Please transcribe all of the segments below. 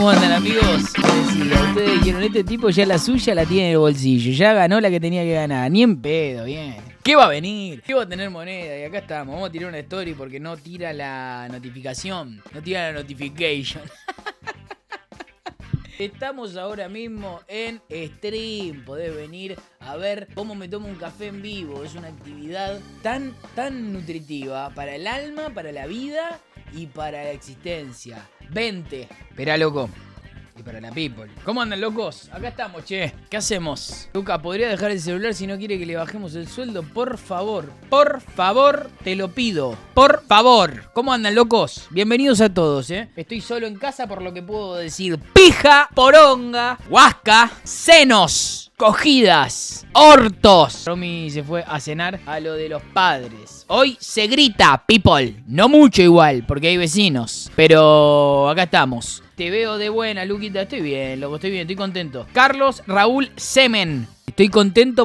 ¿Cómo andan, amigos? Decía, ustedes dijeron, este tipo ya la suya la tiene en el bolsillo, ya ganó la que tenía que ganar, ni en pedo, bien. ¿Qué va a venir? ¿Qué va a tener moneda? Y acá estamos, vamos a tirar una story porque no tira la notificación, no tira la notification. Estamos ahora mismo en stream, podés venir a ver cómo me tomo un café en vivo. Es una actividad tan nutritiva para el alma, para la vida y para la existencia. Vente, esperá, loco. Y para la people. ¿Cómo andan, locos? Acá estamos, che. ¿Qué hacemos? Luca, ¿podría dejar el celular si no quiere que le bajemos el sueldo? Por favor, te lo pido. Por favor. ¿Cómo andan, locos? Bienvenidos a todos, Estoy solo en casa por lo que puedo decir pija, poronga, huasca, senos, cogidas, hortos. Romy se fue a cenar a lo de los padres. Hoy se grita, people. No mucho igual, porque hay vecinos. Pero acá estamos. Te veo de buena, Luquita. Estoy bien, loco, estoy bien, estoy contento. Carlos Raúl Semen. Estoy contento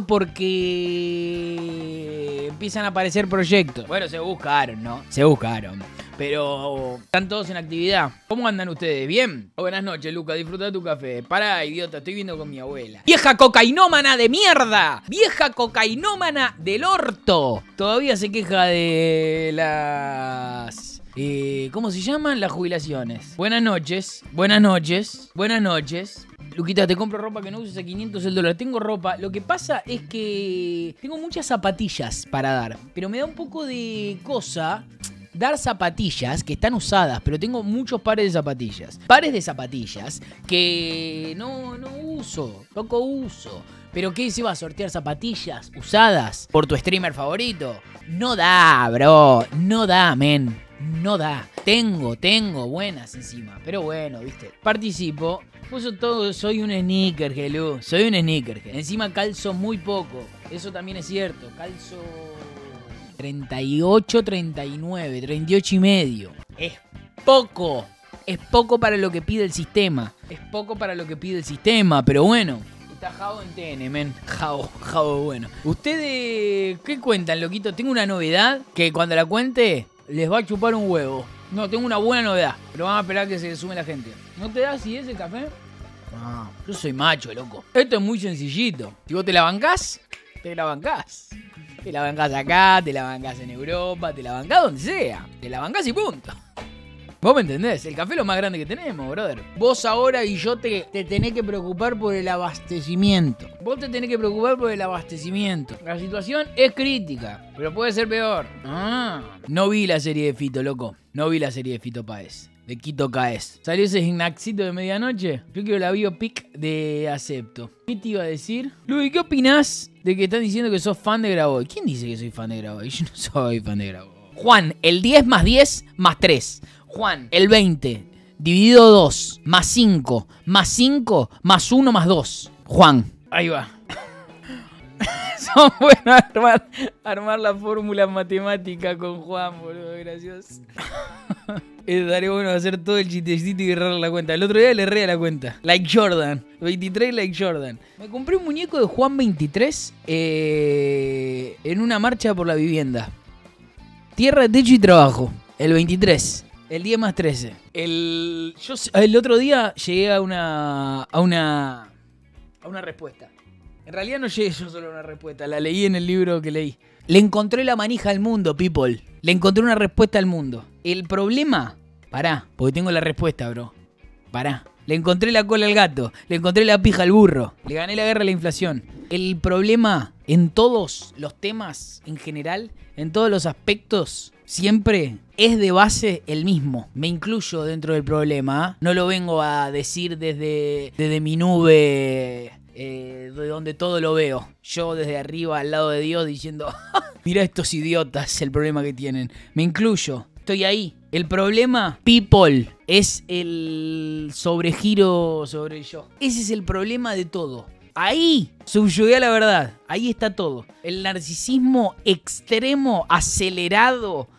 porque empiezan a aparecer proyectos. Bueno, se buscaron, ¿no? Se buscaron. Pero están todos en actividad. ¿Cómo andan ustedes? ¿Bien? Buenas noches, Luca. Disfruta tu café. Pará, idiota. Estoy viendo con mi abuela. ¡Vieja cocainómana de mierda! ¡Vieja cocainómana del orto! Todavía se queja de las... ¿cómo se llaman? Las jubilaciones. Buenas noches. Buenas noches. Buenas noches. Luquita, te compro ropa que no uses a 500 el dólar. Tengo ropa. Lo que pasa es que tengo muchas zapatillas para dar. Pero me da un poco de cosa dar zapatillas que están usadas. Pero tengo muchos pares de zapatillas. Pares de zapatillas que no uso. Poco uso. ¿Pero qué se va a sortear zapatillas usadas por tu streamer favorito? No da, bro. No da, men. No da. Tengo buenas encima. Pero bueno, viste. Participo. Soy un sneakerhead, Lu. Soy un sneakerhead. Encima calzo muy poco. Eso también es cierto. Calzo 38, 39, 38 y medio. Es poco. Es poco para lo que pide el sistema. Pero bueno. Está Jao en TN, men. Jao, bueno. ¿Ustedes qué cuentan, loquito? Tengo una novedad que cuando la cuente les va a chupar un huevo. No, tengo una buena novedad. Pero van a esperar que se sume la gente. ¿No te da así ese café? No, yo soy macho, loco. Esto es muy sencillito. Si vos te la bancás, te la bancás. Te la bancás acá, te la bancás en Europa, te la bancás donde sea. Te la bancás y punto. Vos me entendés, el café es lo más grande que tenemos, brother. Vos ahora y yo te tenés que preocupar por el abastecimiento. La situación es crítica, pero puede ser peor. No vi la serie de Fito, loco. No vi la serie de Fito Páez. De Quito Caes. ¿Salió ese snackcito de medianoche? Yo quiero la biopic de Acepto. ¿Qué te iba a decir? Luis, ¿qué opinás de que están diciendo que sos fan de Graboy? ¿Quién dice que soy fan de Graboy? Yo no soy fan de Graboy. Juan, el 10 más 10 más 3. Juan, el 20 dividido 2 más 5 más 5 más 1 más 2. Juan. Ahí va. Son buenos armar la fórmula matemática con Juan, boludo, gracioso. Estaría bueno hacer todo el chistecito y errar la cuenta. El otro día le erré a la cuenta. Like Jordan. 23 like Jordan. Me compré un muñeco de Juan 23 en una marcha por la vivienda. Tierra, techo y trabajo. El 23. El 10 más 13. El otro día llegué a una respuesta. En realidad no llegué yo solo a una respuesta. La leí en el libro que leí. Le encontré la manija al mundo, people. Le encontré una respuesta al mundo. El problema... Pará, porque tengo la respuesta, bro. Pará. Le encontré la cola al gato. Le encontré la pija al burro. Le gané la guerra a la inflación. El problema en todos los temas, en general, en todos los aspectos, siempre es de base el mismo. Me incluyo dentro del problema. No lo vengo a decir desde mi nube... de donde todo lo veo. Yo desde arriba al lado de Dios diciendo mirá estos idiotas el problema que tienen. Me incluyo, estoy ahí. El problema, people, es el sobregiro sobre el yo. Ese es el problema de todo. Ahí subyugué a la verdad. Ahí está todo. El narcisismo extremo, acelerado,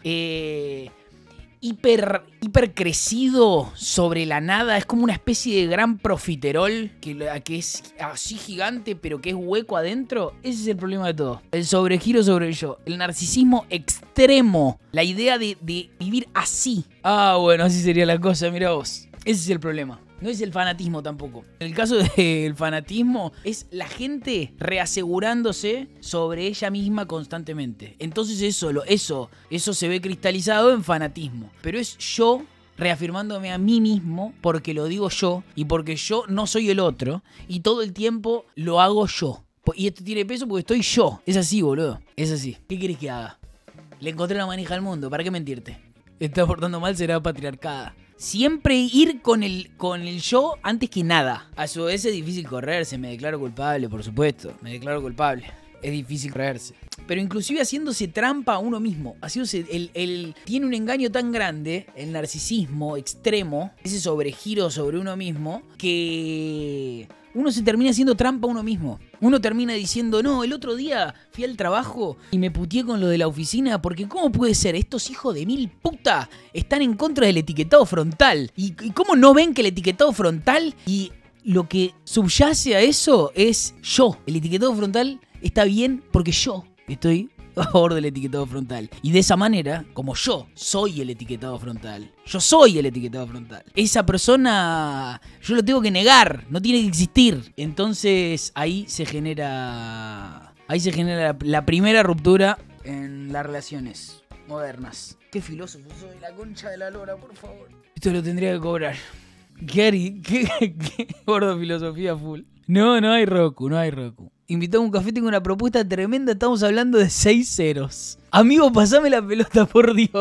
hiper crecido sobre la nada. Es como una especie de gran profiterol que es así gigante pero que es hueco adentro. Ese es el problema de todo. El sobregiro sobre el yo. El narcisismo extremo. La idea de vivir así. Bueno, así sería la cosa, mirá vos. Ese es el problema. No es el fanatismo tampoco. En el caso del fanatismo es la gente reasegurándose sobre ella misma constantemente. Entonces eso se ve cristalizado en fanatismo. Pero es yo reafirmándome a mí mismo porque lo digo yo y porque yo no soy el otro y todo el tiempo lo hago yo. Y esto tiene peso porque estoy yo. Es así, boludo. Es así. ¿Qué querés que haga? Le encontré la manija al mundo. ¿Para qué mentirte? Está portando mal, será patriarcada. Siempre ir con el yo antes que nada. A su vez es difícil correrse. Me declaro culpable, por supuesto. Me declaro culpable. Es difícil correrse. Pero inclusive haciéndose trampa a uno mismo. Haciéndose tiene un engaño tan grande, el narcisismo extremo, ese sobregiro sobre uno mismo, que uno se termina haciendo trampa a uno mismo. Uno termina diciendo, no, el otro día fui al trabajo y me puteé con lo de la oficina porque ¿cómo puede ser? Estos hijos de mil puta están en contra del etiquetado frontal. ¿Y cómo no ven que el etiquetado frontal y lo que subyace a eso es yo? El etiquetado frontal está bien porque yo estoy a favor del etiquetado frontal. Y de esa manera, como yo soy el etiquetado frontal, yo soy el etiquetado frontal, esa persona yo lo tengo que negar, no tiene que existir. Entonces ahí se genera la primera ruptura en las relaciones modernas. Qué filósofo soy, la concha de la lora, por favor. Esto lo tendría que cobrar. ¿Qué gordo filosofía full? No hay Roku. Invitado a un café, tengo una propuesta tremenda. Estamos hablando de 6 ceros. Amigo, pasame la pelota, por Dios.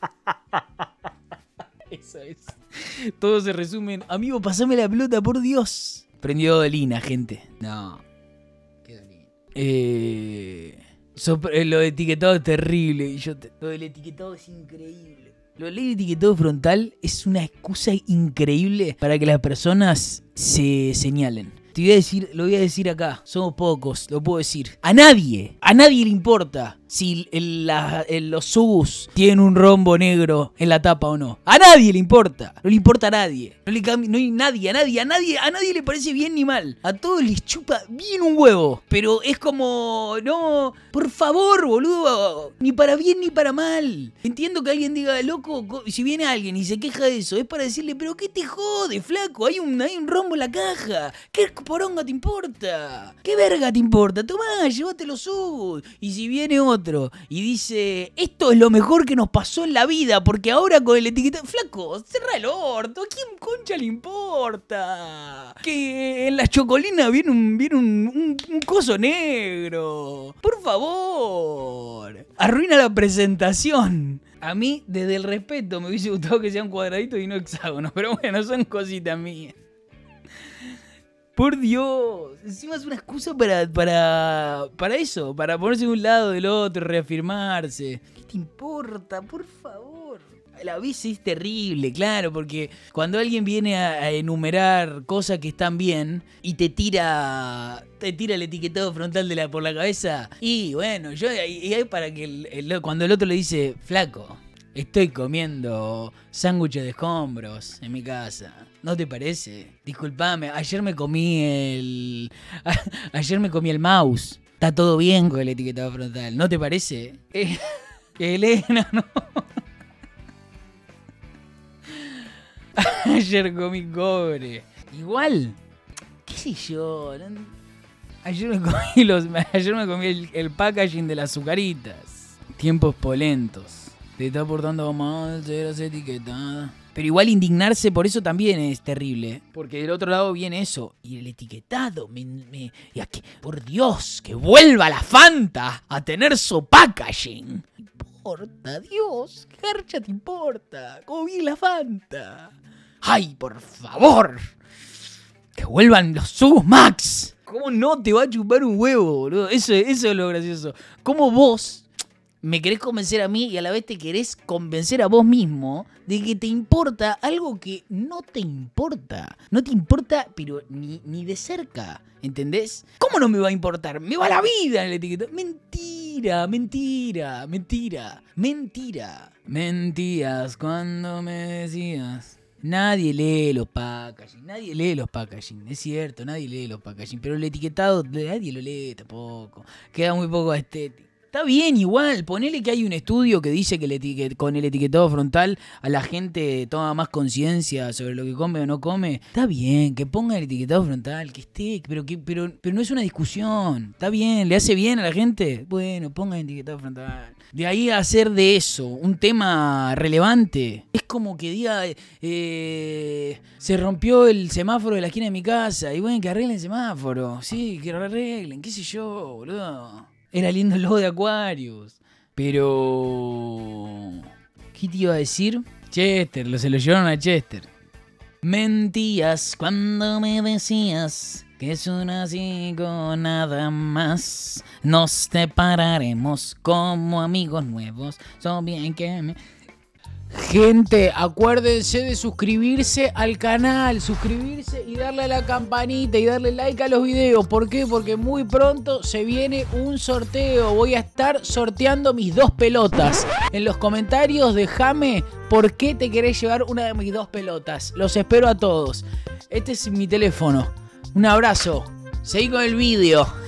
Eso es. Todo se resume en, amigo, pasame la pelota, por Dios. Prendió Dolina, gente. No. ¿Qué Dolina? Lo de etiquetado es terrible. Y lo del etiquetado es increíble. Lo del etiquetado frontal es una excusa increíble para que las personas se señalen. Lo voy a decir acá, somos pocos, lo puedo decir. A nadie le importa si los Subus tienen un rombo negro en la tapa o no. A nadie le importa, no le importa a nadie. No hay nadie, a nadie le parece bien ni mal. A todos les chupa bien un huevo. Pero es como, no, por favor, boludo, ni para bien ni para mal. Entiendo que alguien diga, loco, si viene alguien y se queja de eso, es para decirle, pero ¿qué te jode, flaco? Hay un rombo en la caja. ¿Qué poronga te importa? ¿Qué verga te importa? Tomá, llévate los Subus. Y si viene otro y dice, esto es lo mejor que nos pasó en la vida, porque ahora con el etiquetado, flaco, cerra el orto, ¿a quién concha le importa? Que en la chocolina viene un coso negro. Por favor, arruina la presentación. A mí, desde el respeto, me hubiese gustado que sean cuadraditos y no hexágonos, pero bueno, son cositas mías. Por Dios, encima es una excusa para eso, para ponerse de un lado del otro, reafirmarse. ¿Qué te importa? Por favor. La vez es terrible, claro, porque cuando alguien viene a enumerar cosas que están bien y te tira el etiquetado frontal por la cabeza, y bueno, y hay para que cuando el otro le dice, flaco, estoy comiendo sándwiches de escombros en mi casa. ¿No te parece? Disculpame, ayer me comí el mouse. Está todo bien con el etiquetado frontal. ¿No te parece? Elena, no. Ayer comí cobre. Igual, qué sé yo. Ayer me comí el packaging de las azucaritas. Tiempos polentos. Te está portando mal, serás etiquetada. Pero igual indignarse por eso también es terrible. Porque del otro lado viene eso. Y el etiquetado. Y aquí, por Dios, que vuelva la Fanta a tener su packaging. ¿Qué importa, Dios? ¿Qué garcha te importa? ¿Cómo viene la Fanta? ¡Ay, por favor! ¡Que vuelvan los Subus Max! ¿Cómo no te va a chupar un huevo, boludo? Eso es lo gracioso. ¿Cómo vos me querés convencer a mí y a la vez te querés convencer a vos mismo de que te importa algo que no te importa? No te importa, pero ni de cerca, ¿entendés? ¿Cómo no me va a importar? Me va la vida en el etiquetado. Mentira. Mentías cuando me decías. Nadie lee los packaging. Es cierto, nadie lee los packaging. Pero el etiquetado nadie lo lee tampoco. Queda muy poco estético. Está bien igual, ponele que hay un estudio que dice que con el etiquetado frontal a la gente toma más conciencia sobre lo que come o no come. Está bien, que ponga el etiquetado frontal, que esté, pero no es una discusión. Está bien, ¿le hace bien a la gente? Bueno, ponga el etiquetado frontal. De ahí a hacer de eso un tema relevante. Es como que diga, se rompió el semáforo de la esquina de mi casa. Y bueno, que arreglen el semáforo. Sí, que lo arreglen, qué sé yo, boludo. Era lindo el logo de Aquarius. Pero... ¿qué te iba a decir? Chester, se lo llevaron a Chester. Mentías cuando me decías que es una con nada más. Nos separaremos como amigos nuevos. Son bien que me... Gente, acuérdense de suscribirse al canal, suscribirse y darle a la campanita y darle like a los videos. ¿Por qué? Porque muy pronto se viene un sorteo. Voy a estar sorteando mis 2 pelotas. En los comentarios dejame por qué te querés llevar una de mis 2 pelotas. Los espero a todos. Este es mi teléfono. Un abrazo. Seguí con el vídeo.